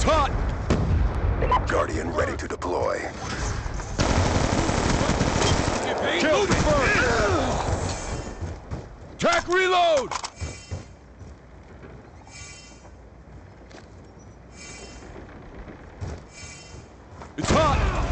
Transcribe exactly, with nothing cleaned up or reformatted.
hot! Guardian ready to deploy. Kill first! Track reload! It's hot!